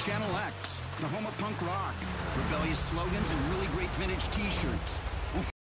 Channel X, the home of punk rock, rebellious slogans, and really great vintage t-shirts.